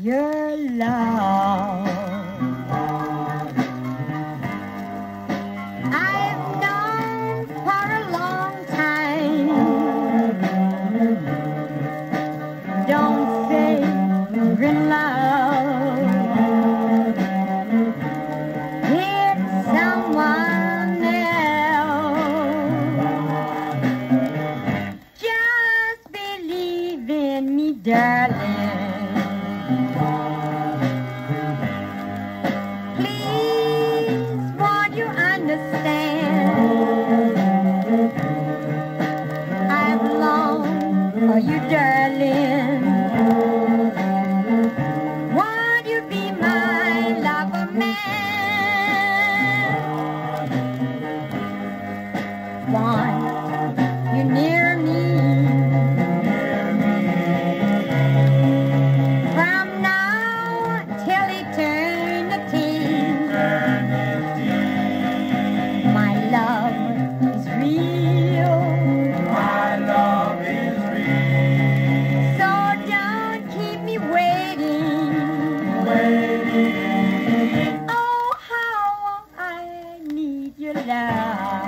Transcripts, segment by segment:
your love. I've known for a long time. Don't say you're in love. It's someone else. Just believe in me, darling. Please, won't you understand? I belong for you, darling. Won't you be my lover man? Want you near me. From now till eternity, my love is real. My love is real. So don't keep me waiting. Waiting. Oh, how I need your love.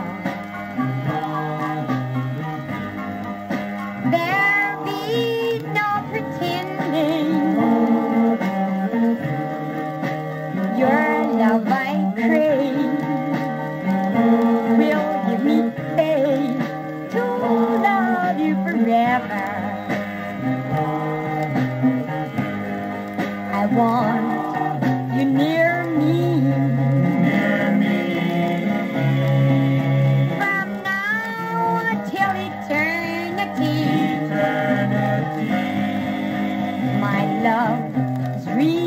There be no pretending. Your love I crave will give me faith to love you forever. I want you near me. Near me. From now until eternity, Eternity. my love is real.